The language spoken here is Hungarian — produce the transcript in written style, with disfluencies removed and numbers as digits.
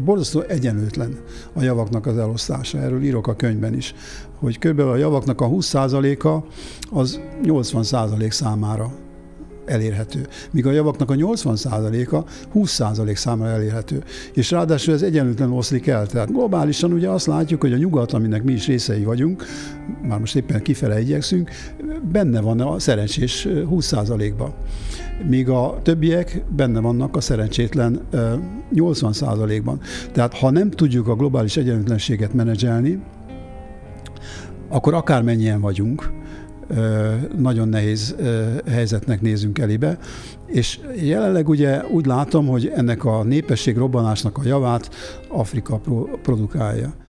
borzasztó egyenlőtlen a javaknak az elosztása. Erről írok a könyvben is, hogy kb. A javaknak a 20%-a az 80% számára elérhető. Míg a javaknak a 80%-a 20% számára elérhető. És ráadásul ez egyenlőtlen oszlik el. Tehát globálisan ugye azt látjuk, hogy a nyugat, aminek mi is részei vagyunk, már most éppen kifele igyekszünk, benne van a szerencsés 20%-ban. Míg a többiek benne vannak a szerencsétlen 80%-ban. Tehát ha nem tudjuk a globális egyenlőtlenséget menedzselni, akkor akármennyien vagyunk, nagyon nehéz helyzetnek nézünk elébe, és jelenleg ugye úgy látom, hogy ennek a népességrobbanásnak a javát Afrika produkálja.